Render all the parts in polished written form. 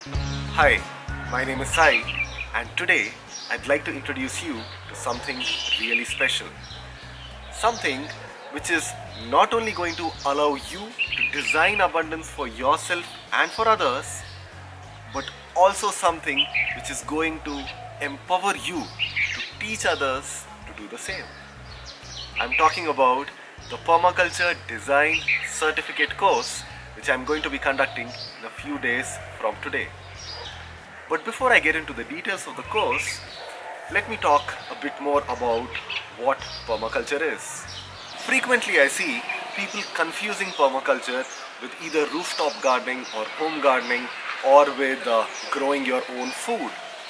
Hi, my name is Sai, and today I'd like to introduce you to something really special. Something which is not only going to allow you to design abundance for yourself and for others, but also something which is going to empower you to teach others to do the same. I'm talking about the Permaculture Design Certificate course, which I'm going to be conducting in a few days from today. But before I get into the details of the course, let me talk a bit more about what permaculture is. Frequently I see people confusing permaculture with either rooftop gardening or home gardening or with growing your own food.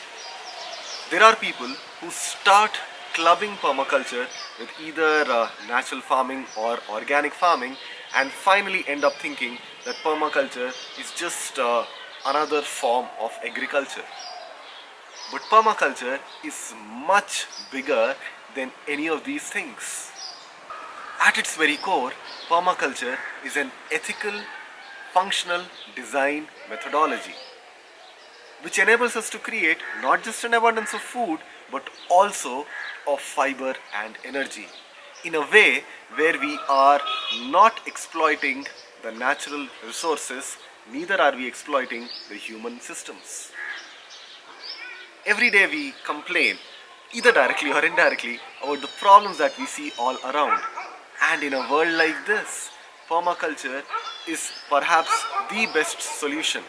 There are people who start clubbing permaculture with either natural farming or organic farming and finally end up thinking that permaculture is just another form of agriculture. But permaculture is much bigger than any of these things. At its very core, permaculture is an ethical, functional design methodology which enables us to create not just an abundance of food but also of fiber and energy in a way where we are not exploiting the natural resources, neither are we exploiting the human systems. Every day we complain, either directly or indirectly, about the problems that we see all around. And in a world like this, permaculture is perhaps the best solution.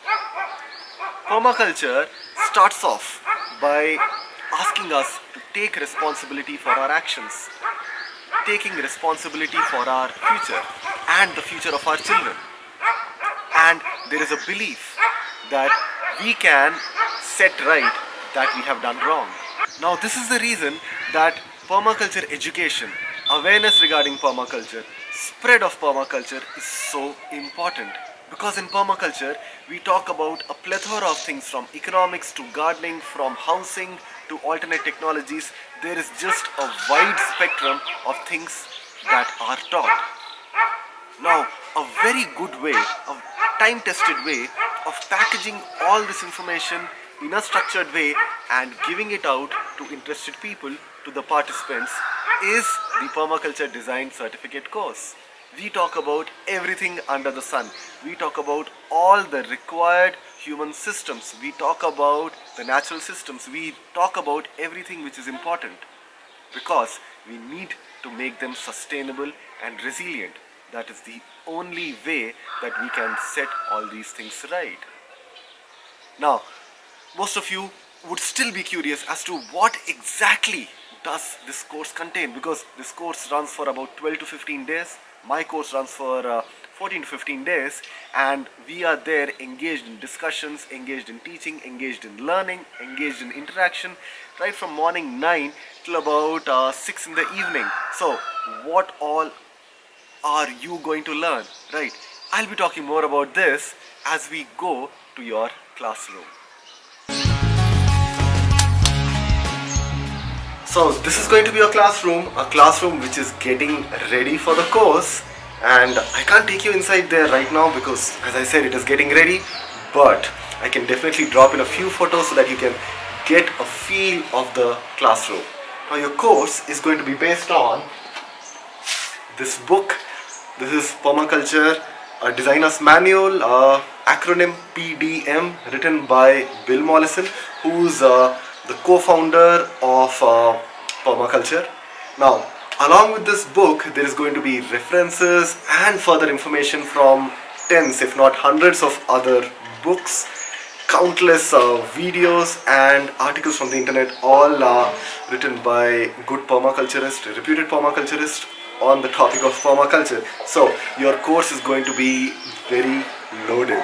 Permaculture starts off by asking us to take responsibility for our actions, taking responsibility for our future and the future of our children. And there is a belief that we can set right that we have done wrong. Now this is the reason that permaculture education, awareness regarding permaculture, spread of permaculture is so important. Because in permaculture, we talk about a plethora of things from economics to gardening, from housing to alternate technologies. There is just a wide spectrum of things that are taught. Now, a very good way, a time-tested way of packaging all this information in a structured way and giving it out to interested people, to the participants, is the Permaculture Design Certificate course. We talk about everything under the sun. We talk about all the required human systems. We talk about the natural systems. We talk about everything which is important because we need to make them sustainable and resilient. That is the only way that we can set all these things right. Now, most of you would still be curious as to what exactly does this course contain, because this course runs for about 12 to 15 days. My course runs for 14 to 15 days, and we are there engaged in discussions, engaged in teaching, engaged in learning, engaged in interaction, right from morning 9 till about 6 in the evening. So what all are you going to learn, right? I'll be talking more about this as we go to your classroom. So this is going to be a classroom which is getting ready for the course, and I can't take you inside there right now because, as I said, it is getting ready, but I can definitely drop in a few photos so that you can get a feel of the classroom. Now your course is going to be based on this book. This is Permaculture, a Designer's Manual, acronym PDM, written by Bill Mollison, who's the co-founder of permaculture. Now, along with this book, there is going to be references and further information from tens, if not hundreds of other books, countless videos and articles from the internet, all written by good permaculturists, reputed permaculturists on the topic of permaculture. So, your course is going to be very loaded.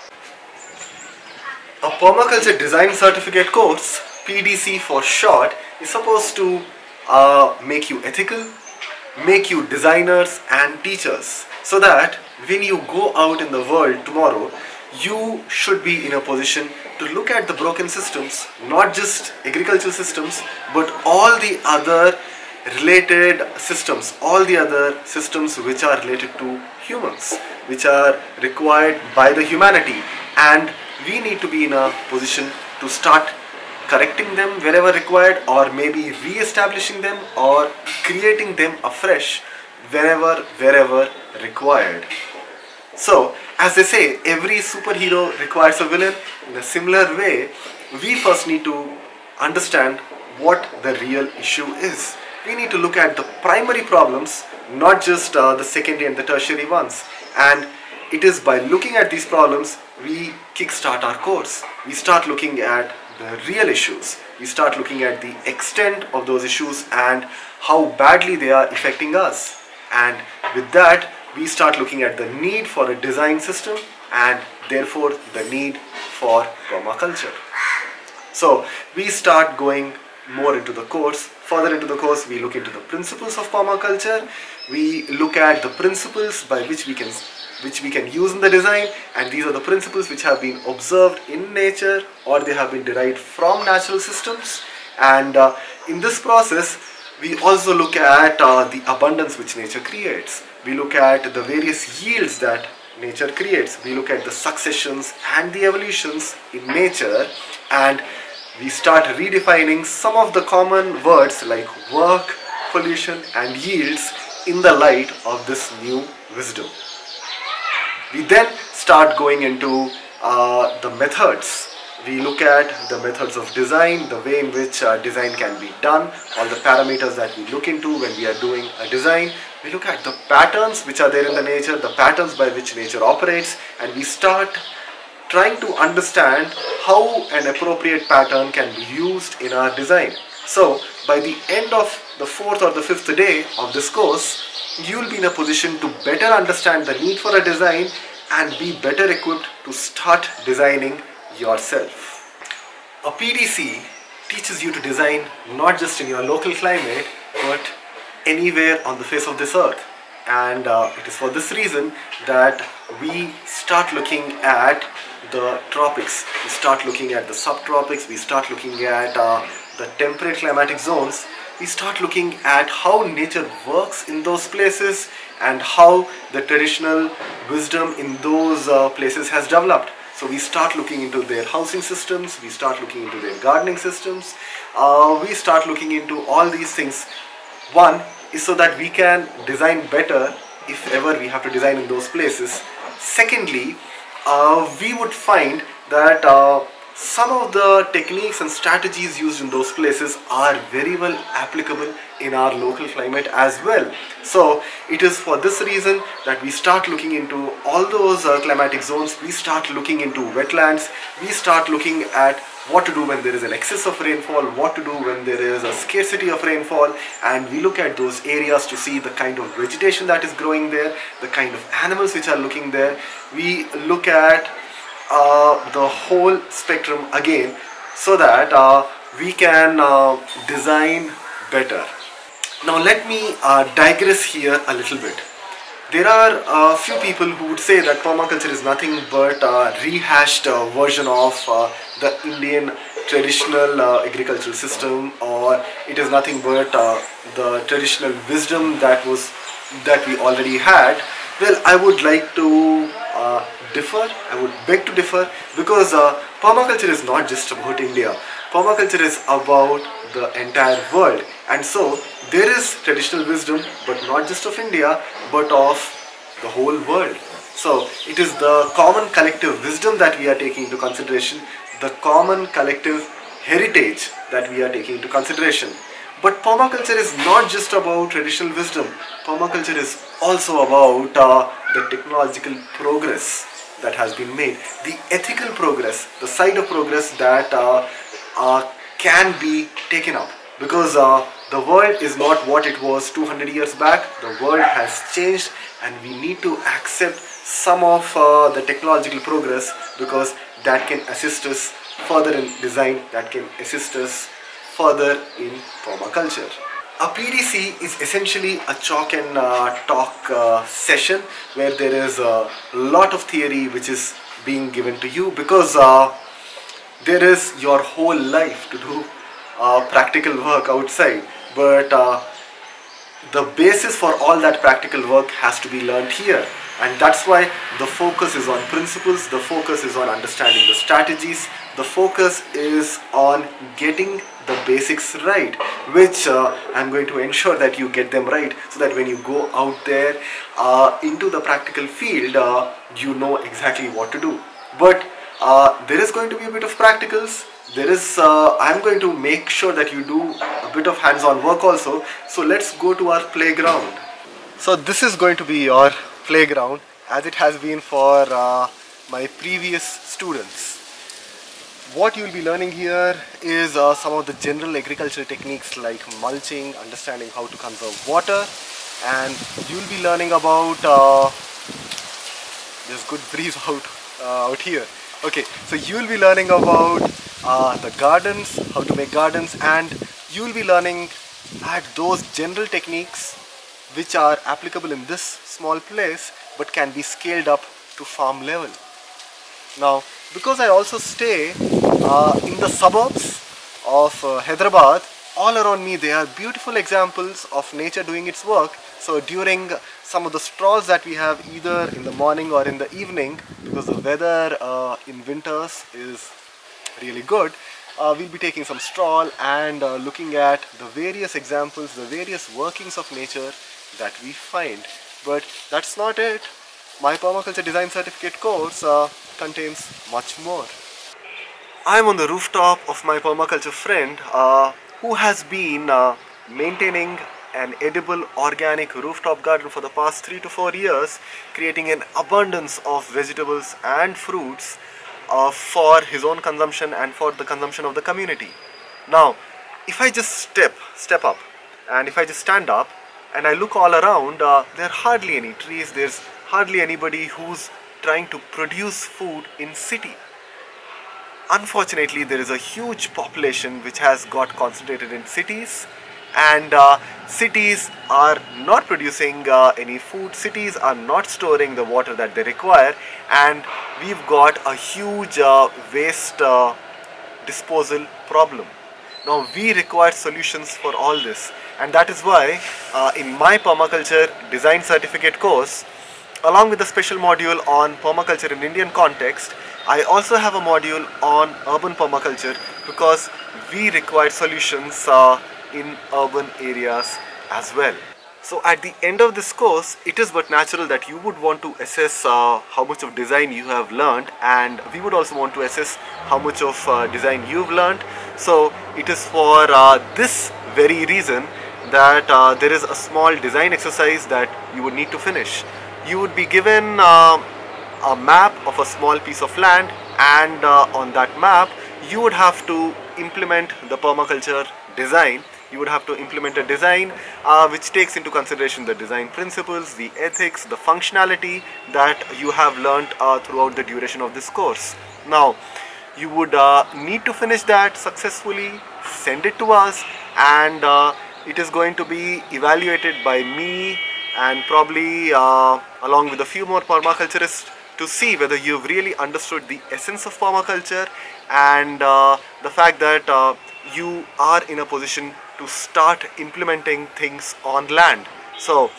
A Permaculture Design Certificate course, PDC for short, is supposed to make you ethical, make you designers and teachers, so that when you go out in the world tomorrow, you should be in a position to look at the broken systems, not just agricultural systems, but all the other related systems, all the other systems which are related to humans, which are required by the humanity, and we need to be in a position to start correcting them wherever required, or maybe re-establishing them or creating them afresh wherever required. So, as they say, every superhero requires a villain. In a similar way, we first need to understand what the real issue is. We need to look at the primary problems, not just the secondary and the tertiary ones. And it is by looking at these problems, we kickstart our course. We start looking at the real issues. We start looking at the extent of those issues and how badly they are affecting us. And with that, we start looking at the need for a design system and therefore the need for permaculture. So we start going more into the course. Further into the course, we look into the principles of permaculture. We look at the principles by which we can use in the design, and these are the principles which have been observed in nature or they have been derived from natural systems. And in this process, we also look at the abundance which nature creates. We look at the various yields that nature creates. We look at the successions and the evolutions in nature, and we start redefining some of the common words like work, pollution and yields in the light of this new wisdom. We then start going into the methods. We look at the methods of design, the way in which design can be done, all the parameters that we look into when we are doing a design. We look at the patterns which are there in the nature, the patterns by which nature operates, and we start trying to understand how an appropriate pattern can be used in our design. So by the end of the 4th or the 5th day of this course, you will be in a position to better understand the need for a design and be better equipped to start designing yourself. A PDC teaches you to design not just in your local climate but anywhere on the face of this earth. And it is for this reason that we start looking at the tropics, we start looking at the subtropics, we start looking at the temperate climatic zones. We start looking at how nature works in those places and how the traditional wisdom in those places has developed. So we start looking into their housing systems, we start looking into their gardening systems, we start looking into all these things. One is so that we can design better if ever we have to design in those places. Secondly, we would find that some of the techniques and strategies used in those places are very well applicable in our local climate as well. So it is for this reason that we start looking into all those climatic zones. We start looking into wetlands. We start looking at what to do when there is an excess of rainfall, what to do when there is a scarcity of rainfall, and we look at those areas to see the kind of vegetation that is growing there, the kind of animals which are looking there. We look at the whole spectrum again so that we can design better. Now let me digress here a little bit. There are a few people who would say that permaculture is nothing but a rehashed version of the Indian traditional agricultural system, or it is nothing but the traditional wisdom that we already had. Well, I would like to differ. I would beg to differ, because permaculture is not just about India. Permaculture is about the entire world, and so there is traditional wisdom, but not just of India, but of the whole world. So it is the common collective wisdom that we are taking into consideration, the common collective heritage that we are taking into consideration. But permaculture is not just about traditional wisdom. Permaculture is also about the technological progress that has been made, the ethical progress, the side of progress that can be taken up. Because the world is not what it was 200 years back. The world has changed, and we need to accept some of the technological progress, because that can assist us further in design, that can assist us further in permaculture. A PDC is essentially a chalk and talk session where there is a lot of theory which is being given to you, because there is your whole life to do practical work outside, but the basis for all that practical work has to be learned here. And that's why the focus is on principles, the focus is on understanding the strategies, the focus is on getting the basics right, which I'm going to ensure that you get them right, so that when you go out there into the practical field, you know exactly what to do. But there is going to be a bit of practicals. I'm going to make sure that you do a bit of hands-on work also. So let's go to our playground. So this is going to be your playground, as it has been for my previous students. What you will be learning here is some of the general agricultural techniques like mulching, understanding how to conserve water, and you will be learning about there's good breeze out here. Okay, so you will be learning about the gardens, how to make gardens, and you will be learning at those general techniques which are applicable in this small place but can be scaled up to farm level. Now, because I also stay in the suburbs of Hyderabad, all around me there are beautiful examples of nature doing its work. So during some of the strolls that we have either in the morning or in the evening, because the weather in winters is really good, we'll be taking some stroll and looking at the various examples, the various workings of nature that we find. But that's not it. My Permaculture Design Certificate course contains much more. I'm on the rooftop of my permaculture friend who has been maintaining an edible organic rooftop garden for the past 3 to 4 years, creating an abundance of vegetables and fruits for his own consumption and for the consumption of the community. Now, if I just step up and if I just stand up and I look all around, there are hardly any trees, there's hardly anybody who's trying to produce food in city. Unfortunately, there is a huge population which has got concentrated in cities, and cities are not producing any food, cities are not storing the water that they require, and we've got a huge waste disposal problem. Now we require solutions for all this, and that is why in my Permaculture Design Certificate course, along with a special module on permaculture in Indian context, I also have a module on urban permaculture, because we require solutions in urban areas as well. So at the end of this course, it is but natural that you would want to assess how much of design you have learned, and we would also want to assess how much of design you've learned. So it is for this very reason that there is a small design exercise that you would need to finish. You would be given a map of a small piece of land, and on that map you would have to implement the permaculture design. You would have to implement a design which takes into consideration the design principles, the ethics, the functionality that you have learnt throughout the duration of this course. Now, you would need to finish that successfully, send it to us, and it is going to be evaluated by me and probably along with a few more permaculturists to see whether you've really understood the essence of permaculture and the fact that you are in a position to start implementing things on land. So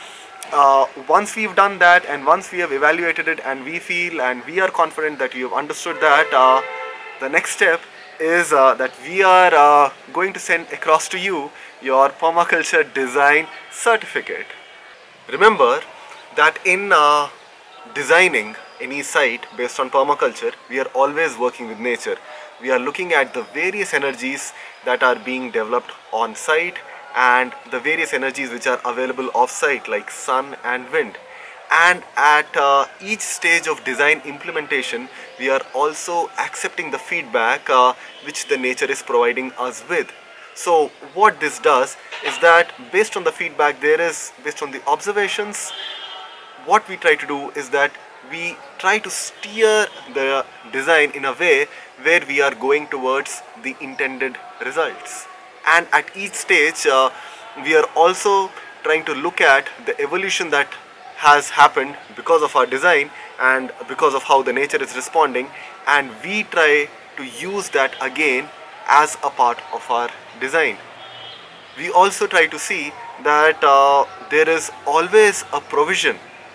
once we've done that, and once we have evaluated it, and we feel and we are confident that you have understood that, the next step is that we are going to send across to you your Permaculture Design Certificate. Remember that in designing any site based on permaculture, we are always working with nature. We are looking at the various energies that are being developed on site and the various energies which are available off site, like sun and wind. And at each stage of design implementation, we are also accepting the feedback which the nature is providing us with. So what this does is that based on the feedback based on the observations, what we try to do is that we try to steer the design in a way where we are going towards the intended results. And at each stage, we are also trying to look at the evolution that has happened because of our design and because of how the nature is responding, and we try to use that again as a part of our design. We also try to see that there is always a provision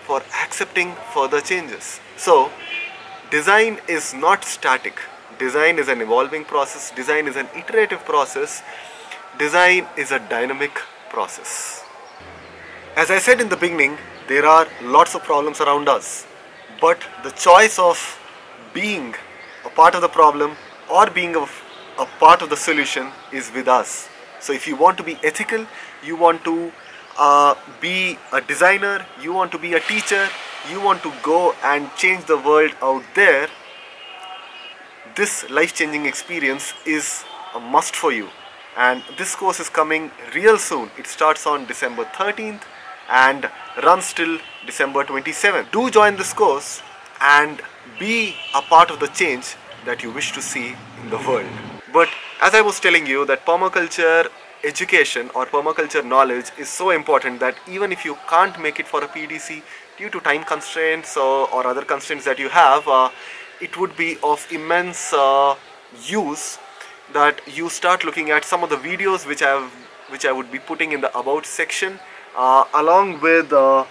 for accepting further changes. So, design is not static. Design is an evolving process. Design is an iterative process. Design is a dynamic process. As I said in the beginning, there are lots of problems around us, but the choice of being a part of the problem or being a part of the solution is with us. So if you want to be ethical, you want to be a designer, you want to be a teacher, you want to go and change the world out there, this life-changing experience is a must for you. And this course is coming real soon. It starts on December 13th and runs till December 27th. Do join this course and be a part of the change that you wish to see in the world. But as I was telling you, that permaculture education or permaculture knowledge is so important that even if you can't make it for a PDC due to time constraints or other constraints that you have, it would be of immense use that you start looking at some of the videos which I would be putting in the about section, along with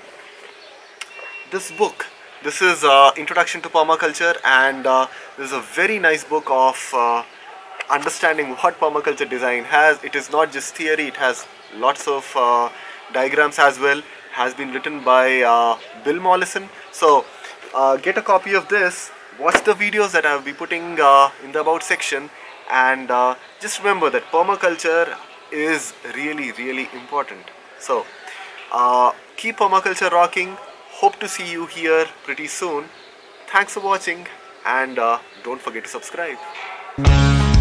this book. This is Introduction to Permaculture, and this is a very nice book of understanding what permaculture design has. It is not just theory, it has lots of diagrams as well. Has been written by Bill Mollison. So get a copy of this, watch the videos that I will be putting in the about section, and just remember that permaculture is really, really important. So keep permaculture rocking. Hope to see you here pretty soon. Thanks for watching, and don't forget to subscribe.